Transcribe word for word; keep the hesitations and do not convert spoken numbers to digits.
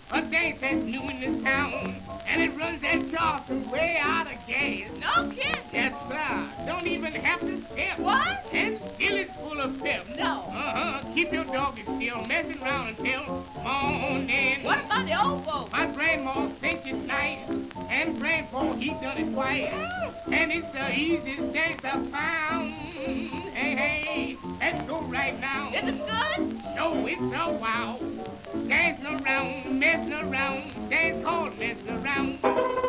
A dance that's new in this town, and it runs that Charleston way out of gas. No kidding. Yes, sir. Don't even have to step. What? And still it's full of pep. No. Uh-huh. Keep your doggy still, messing around until morning. What about the old folks? My grandma thinks it's nice, and grandpa, he done it twice. Mm. And it's the easiest dance I found. Hey, hey, let's go right now. Is it good? No, it's a wow. Dancing around, messing around, dance called messing around.